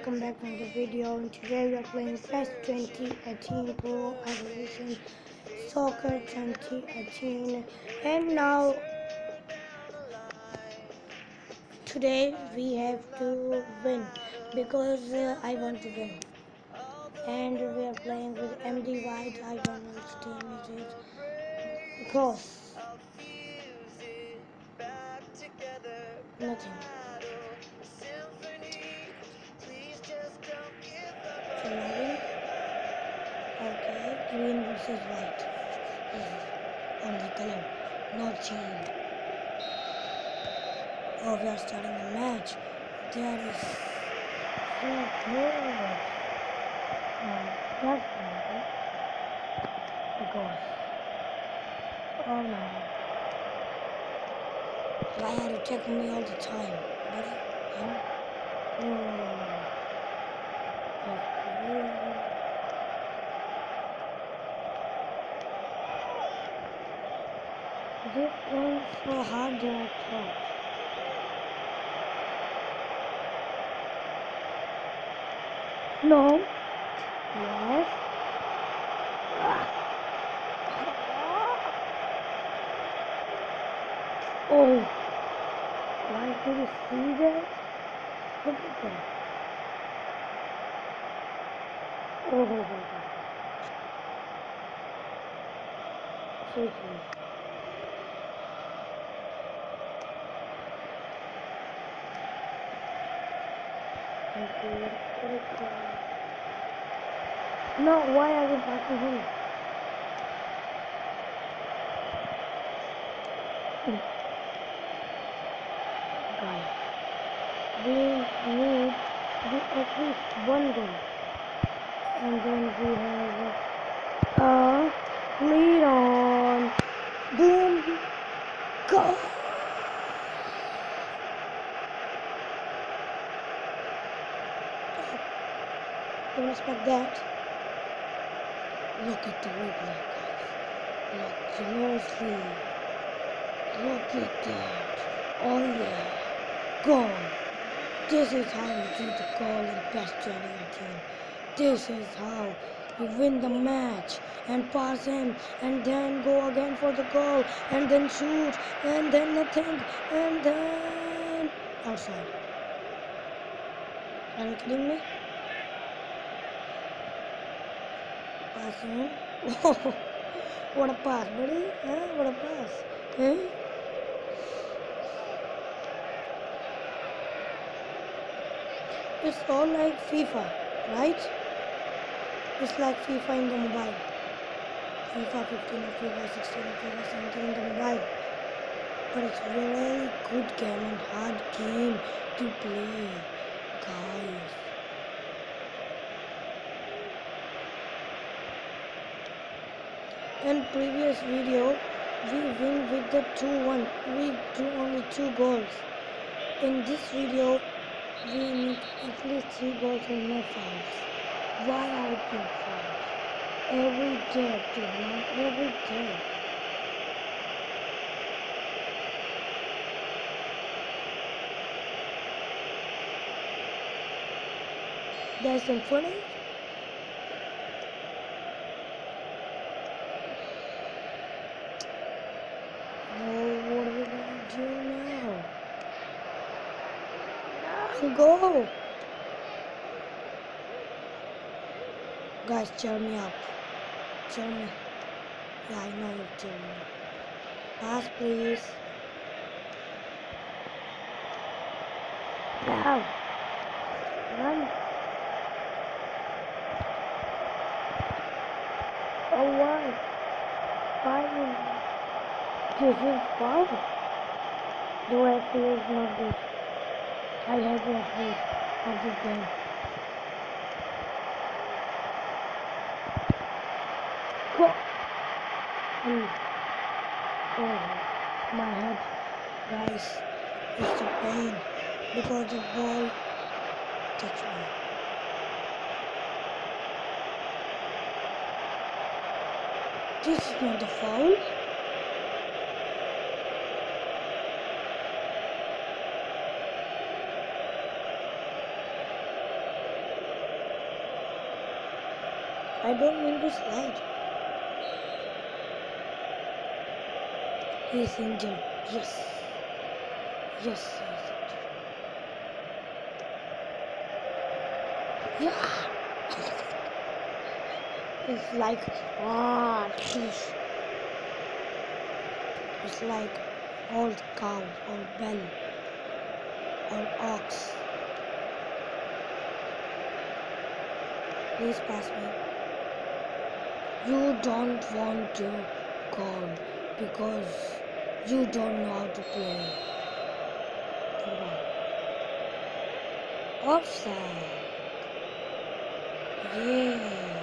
welcome back to another video. And today we are playing PES 2018 Pro Evolution Soccer 2018. And now today we have to win because I want to win. And we are playing with MD White. I don't know which team it is because nothing. Login. Okay, green versus white. Only color, not change. Oh, we are starting the match. That is so good. That's not because. Oh no. Why are you checking me all the time, buddy? Huh? Oh. This one's so hard than I thought. No. Yes. Oh. Why did you see that? Look at that. Oh. So cute. No, why are we passing him? Guys, we need to do at least one goal. And then we have a lead on. Boom! Go! Don't expect that. Look at the replay, guys. Look closely. Look at that. Oh yeah. Goal. This is how you do the goal in PES 2018. This is how you win the match and pass him and then go again for the goal and then shoot and then nothing and then outside. Are you kidding me? Pass him. Whoa, what a pass, buddy. Huh? What a pass. Huh? It's all like FIFA, right? It's like FIFA in the mobile. FIFA 15 or FIFA 16 or FIFA 17 in the mobile. But it's a very good game and hard game to play, guys. In previous video, we win with the 2-1. We do only 2 goals. In this video, we need at least 3 goals and no fouls. Why are we doing fouls? Every day, man. Every day. That's some funny. Oh, what are we gonna do now? Go! Guys, cheer me up. Cheer me. Yeah, I know you're cheering me up. Pass, please. Now. Run. Oh, why? Finally. This is foul. The referee is not good. I hate the referee of this game. Go! Oh, my head, guys, it's a pain because the ball touched me. This is not the foul. I don't mean to slide. He's injured. Yes. Yes, he's injured. Yeah. It's like, sheesh. It's like old cow or bell or ox. Please pass me. You don't want to call because you don't know how to play football. Offside. Yeah.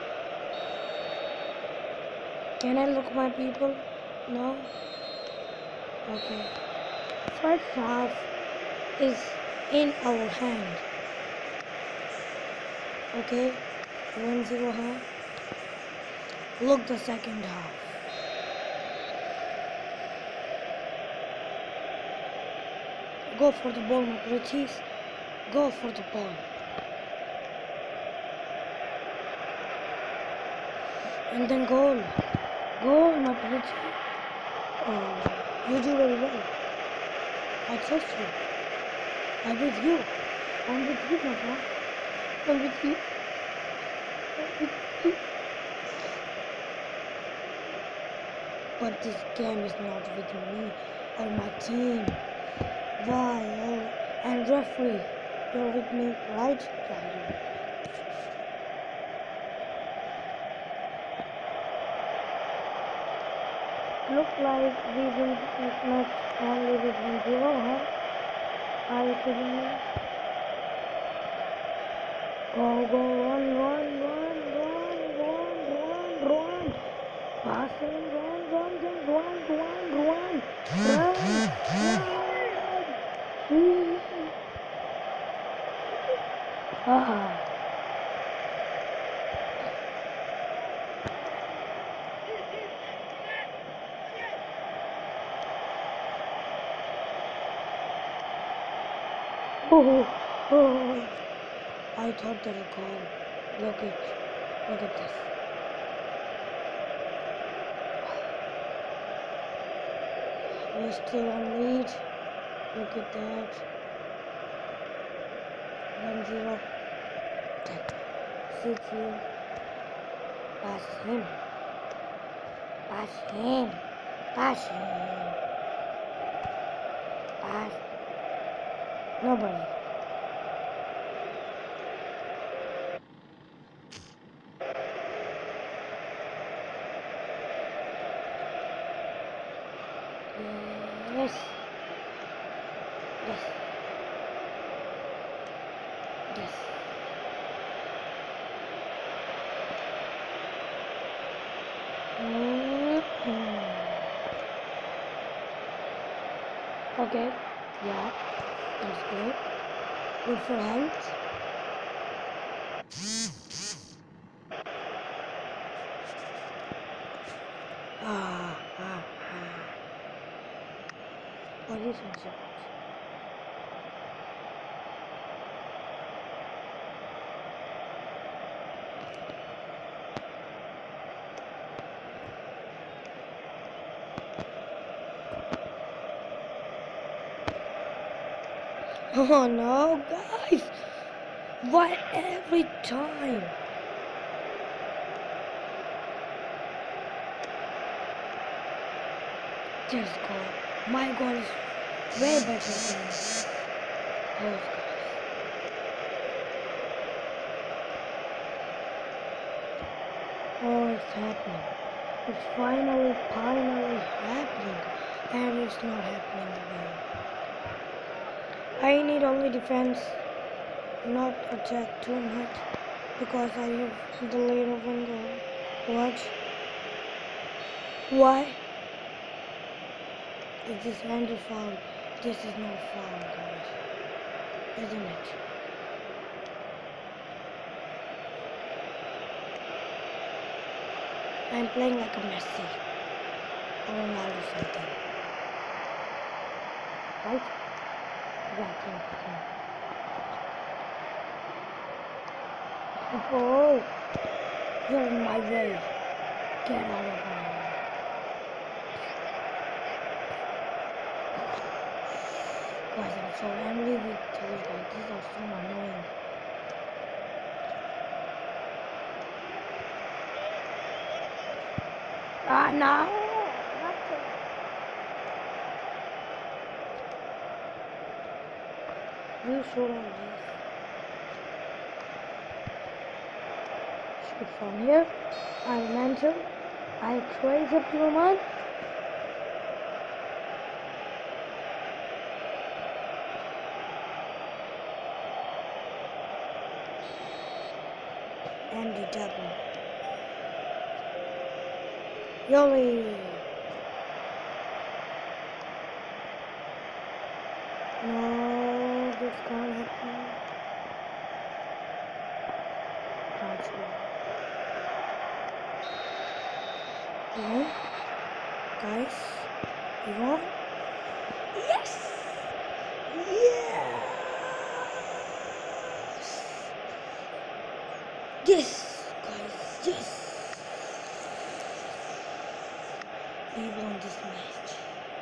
Can I look my people? No? Okay. First half is in our hand. Okay? 1-0 half. Look the second half. Go for the ball, my pretties. Go for the ball. And then goal. Goal, my pretty. Oh, you do very well. I trust you. I'm with you. I'm with you, my friend. I'm with you. I'm with you. But this game is not with me or my team. Why? Oh, and referee, you're with me, right? Yeah, you. Look like we will this match only with 1-0, huh? Are you kidding me? Go, go, run. Passing, run. Ah. Oh. I thought that a goal. Look at this. We're still on lead. Look at that. 1-0. Sit here. Pass him. Pass. Nobody. Yes. Okay. Yeah. That's good. Good for health. Ah. What is it? Oh no, guys! Why every time? Just goal. My goal is way better than those guys. Oh, it's happening. It's finally happening. And it's not happening again. I need only defense, not attack too much. Because I have the lead of 1 goal. What? Why? Is this hand a foul? This is not foul, guys. Isn't it? I'm playing like a Messi or Ronaldo something. Right? Yeah, okay. Oh! You're in my way. Get out of my way. Guys, I'm so angry with these guys. These are so annoying. Ah, no! Nothing. You shoot on this. Shoot from here. I mental. I crazy up to your mind. And the double. Yoli. No, this can't happen. Not sure. You won? Guys, you won? Yes! Yes! Yes, guys, yes! We won this match.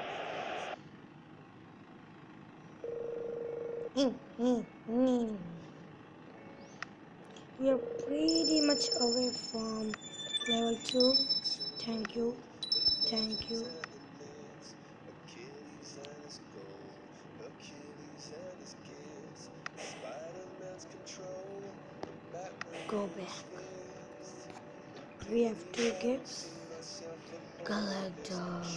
We are pretty much away from level 2. Thank you. Thank you. Go back. We have 2 gifts. Collector.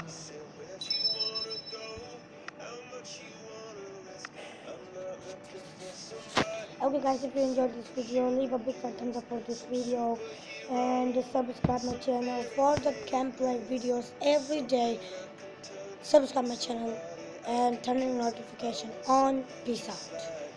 Okay guys, if you enjoyed this video, leave a big fat thumbs up for this video and subscribe my channel for the gameplay videos every day. Subscribe my channel and turn on notification on. Peace out.